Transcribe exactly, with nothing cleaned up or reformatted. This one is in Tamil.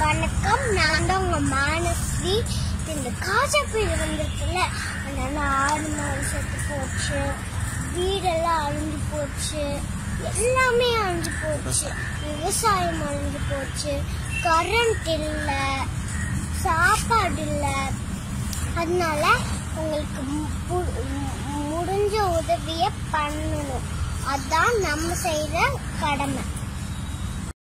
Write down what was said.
வணக்கம். நான் தான் உங்க மானஸ்ரீ. இந்த காஜா புயல் வந்திருக்குல்ல, அதனால ஆறு மாடு செத்து போச்சு, வீடெல்லாம் அழிஞ்சு போச்சு, எல்லாமே அழிஞ்சு போச்சு, விவசாயம் அழிஞ்சு போச்சு, கரண்ட் இல்லை, சாப்பாடு இல்லை. அதனால உங்களுக்கு முடிஞ்ச உதவியை பண்ணணும். அதான் நம்ம செய்யற கடமை.